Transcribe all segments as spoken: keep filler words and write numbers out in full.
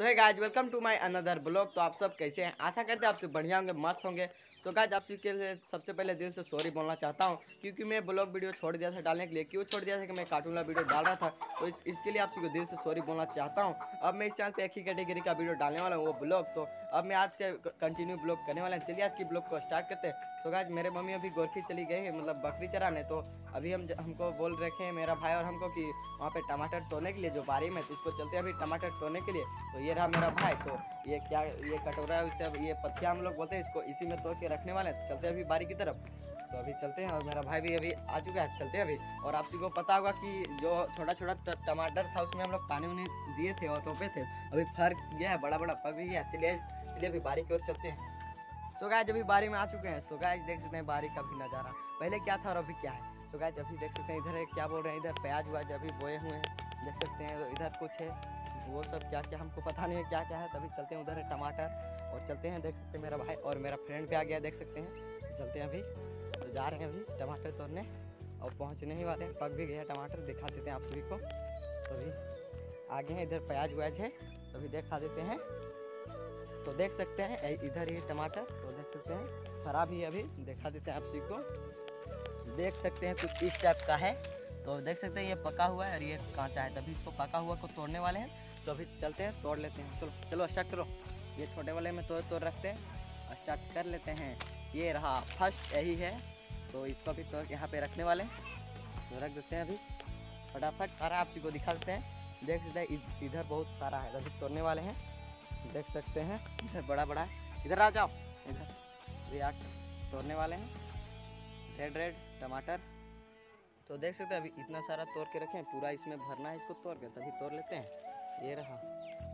So hi guys, welcome to my another blog. तो आप सब कैसे हैं? आशा करते हैं आप सब बढ़िया होंगे, मस्त होंगे। सो गाइज, आप सबके लिए सबसे पहले दिल से सॉरी बोलना चाहता हूं, क्योंकि मैं ब्लॉग वीडियो छोड़ दिया था डालने के लिए। क्यों छोड़ दिया था कि मैं कार्टून वाला वीडियो डाल रहा था, तो इस, इसके लिए आप सबको दिल से सॉरी बोलना चाहता हूं। अब मैं इस चैनल पे एक ही कैटेगरी का वीडियो डालने वाला हूँ, वो ब्लॉग। तो अब मैं आज से कंटिन्यू ब्लॉग करने वाला हूँ। चलिए आज की ब्लॉग को स्टार्ट करते हैं। सो गाइज, मेरे मम्मी अभी गोरखी चली गई है, मतलब बकरी चराने। तो अभी हम हमको बोल रखे हैं मेरा भाई और हमको कि वहाँ पे टमाटर तोड़ने के लिए जो बारी में, तो इसको चलते हैं अभी टमाटर तोड़ने के लिए। तो ये रहा मेरा भाई। तो ये क्या, ये कटोरा है, उससे अब ये पत्तियाँ हम लोग बोलते हैं इसको, इसी में तोड़ के रखने वाले हैं। चलते हैं अभी बारी की तरफ। तो अभी चलते हैं और मेरा भाई भी अभी आ चुका है। चलते हैं अभी। और आप सबको पता होगा कि जो छोटा छोटा टमाटर था उसमें हम लोग पानी उनी दिए थे और टोपे थे, अभी फर गया है, बड़ा बड़ा पक भी गया। चलिए चलिए अभी बारी की ओर चलते हैं। सो गाइस, अभी बारी में आ चुके हैं। सो गाइस, देख सकते हैं बारी का भी नज़ारा, पहले क्या था और अभी क्या है। सो गाइस, अभी देख सकते हैं इधर है, क्या बोल रहे हैं, इधर प्याज व्याज अभी बोए हुए हैं, देख सकते हैं। तो इधर कुछ है, वो सब क्या क्या हमको पता नहीं है क्या क्या है। तभी चलते हैं, उधर है टमाटर और चलते हैं। देख सकते हैं मेरा भाई और मेरा फ्रेंड भी आ गया, देख सकते हैं। तो चलते हैं अभी, तो जा रहे हैं अभी टमाटर तोड़ने और पहुँचने ही वाले हैं। पक भी गया टमाटर, दिखा देते हैं आप सभी को। तो अभी आगे हैं, इधर प्याज व्याज है, तो अभी दिखा देते हैं। तो देख सकते हैं इधर ये टमाटर, तो देख सकते हैं खराब ही अभी दिखा देते हैं आप सभी को। देख सकते हैं कुछ इस टाइप का है। तो देख सकते हैं ये पका हुआ है और ये कांचा है, तभी इसको पका हुआ को तोड़ने वाले हैं। तो अभी चलते हैं, तोड़ लेते हैं। चलो चलो स्टार्ट करो। ये छोटे वाले में तोड़ तोड़ रखते हैं, स्टार्ट कर लेते हैं। ये रहा फर्स्ट, यही है। तो इसको भी तोड़ यहाँ पे रखने वाले हैं, तो रख देते हैं अभी फटाफट। सारा आप सभी को दिखा देते हैं। देख सकते हैं इधर बहुत सारा है, अभी तोड़ने वाले हैं, देख सकते हैं। इधर बड़ा बड़ा है, इधर आ जाओ, इधर ये आग तोड़ने वाले हैं। रेड रेड टमाटर, तो देख सकते हैं अभी इतना सारा तोड़ के रखे हैं, पूरा इसमें भरना है इसको तोड़ के, तभी तोड़ लेते हैं। ये रहा,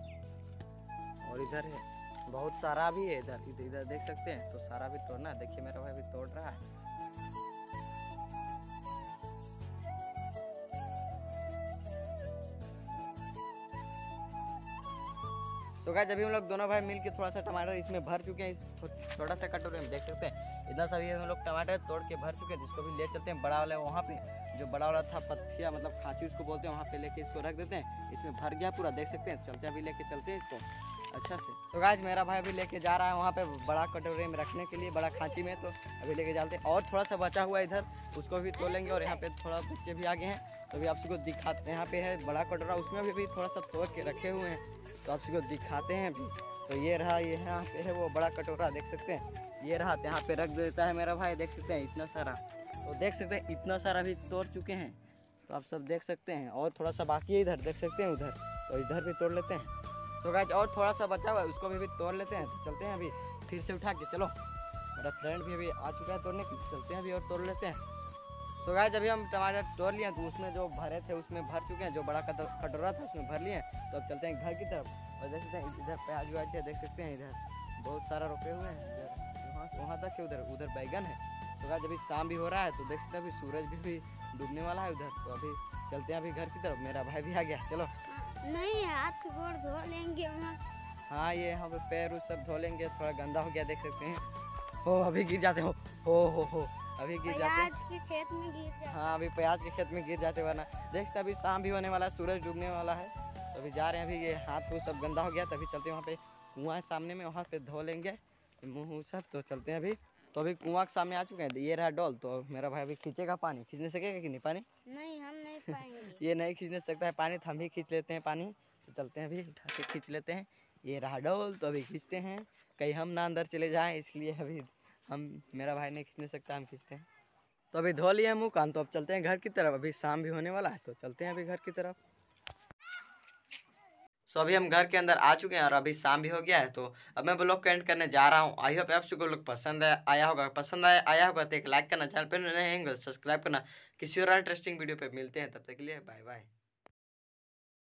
और इधर है बहुत सारा भी है, इधर इधर, इधर देख सकते हैं। तो सारा भी तोड़ना, देखिए मेरा भाई भी तोड़ रहा है। तो गाइस, अभी हम लोग दोनों भाई मिल के थोड़ा सा टमाटर इसमें भर चुके हैं, इस छोटा सा कटोरे में, देख सकते हैं। इधर सभी हम लोग टमाटर तोड़ के भर चुके हैं, जिसको भी ले चलते हैं बड़ा वाला वहाँ पे, जो बड़ा वाला था पत्तिया, मतलब खांची उसको बोलते हैं, वहाँ पे लेके इसको रख देते हैं। इसमें भर गया पूरा, देख सकते हैं। चलते अभी लेके चलते हैं इसको अच्छा से। तो गाइस, मेरा भाई भी लेके जा रहा है वहाँ पे बड़ा कटोरे में रखने के लिए, बड़ा खांची में। तो अभी लेके जाते हैं। और थोड़ा सा बचा हुआ है इधर, उसको भी तोड़ लेंगे। और यहाँ पे थोड़ा बच्चे भी आगे हैं, तो अभी आप सबको दिखाते हैं। यहाँ पे है बड़ा कटोरा, उसमें भी थोड़ा सा तोड़ के रखे हुए हैं, तो आप सबको दिखाते हैं अभी। तो ये रहा, ये यहाँ पे है वो बड़ा कटोरा, देख सकते हैं। ये रहा, यहाँ पे रख देता है मेरा भाई, देख सकते हैं इतना सारा। तो देख सकते हैं इतना सारा भी तोड़ चुके हैं, तो आप सब देख सकते हैं। और थोड़ा सा बाकी है इधर, देख सकते हैं उधर, तो इधर भी तोड़ लेते हैं। सो गाइस, और थोड़ा सा बचा हुआ है, उसको भी, भी तोड़ लेते हैं। तो चलते हैं अभी फिर से उठा के। चलो, मेरा फ्रेंड भी अभी आ चुका है तोड़ने के, चलते हैं अभी और तोड़ लेते हैं। सो गाइस, अभी हम टमाटर तोड़ लिए, तो उसमें जो भरे थे उसमें भर चुके हैं, जो बड़ा कटोरा था उसमें भर लिए। तो अब चलते हैं घर की तरफ। और देख सकते हैं इधर प्याज व्याज है, देख सकते हैं इधर बहुत सारा रोपे हुए हैं, इधर वहाँ वहाँ तक उधर उधर बैगन है। तो गाइस, अभी शाम भी हो रहा है, तो देख सकते हैं अभी सूरज भी, भी डूबने वाला है उधर। तो अभी चलते हैं अभी घर की तरफ। मेरा भाई भी आ गया, चलो। नहीं, हाथ गोड़ धो लेंगे वहाँ। हाँ, ये यहाँ पे पैर उस सब धो लेंगे, थोड़ा गंदा हो गया, देख सकते हैं। हो अभी गिर जाते हो हो हो हो अभी गिर जाते, प्याज के खेत में गिर जाते। हाँ, अभी प्याज के खेत में गिर जाते, वरना देखते अभी शाम भी होने वाला है, सूरज डूबने वाला है। तो अभी जा रहे हैं, अभी ये हाथ वो सब गंदा हो गया, तभी चलते हैं। वहाँ पे कुआं है सामने में, वहाँ पे धो लेंगे मुँह सब। तो चलते हैं अभी। तो अभी कुआं के सामने आ चुके हैं, ये रहा डोल। तो मेरा भाई अभी खींचेगा पानी, खींचने सकेगा कि नहीं पानी? नहीं, हम नहीं पाएंगे। ये नहीं खींचने सकता है पानी, तो हम ही खींच लेते हैं पानी। तो चलते हैं अभी, उठा के खींच लेते हैं। ये रहा डोल, तो अभी खींचते हैं, कहीं हम ना अंदर चले जाएं, इसलिए अभी हम, मेरा भाई नहीं खींच नहीं सकता, हम खींचते हैं। तो अभी धो लिए मुँह कान, तो अब चलते हैं घर की तरफ। अभी शाम भी होने वाला है, तो चलते हैं अभी घर की तरफ। सो अभी हम घर के अंदर आ चुके हैं और अभी शाम भी हो गया है। तो अब मैं ब्लॉग को एंड करने जा रहा हूँ। आई होप आप सबको लोग पसंद आया होगा, पसंद आया आया होगा तो एक लाइक करना, चैनल पर नए हैं सब्सक्राइब करना। किसी और इंटरेस्टिंग वीडियो पे मिलते हैं, तब तक के लिए बाय बाय।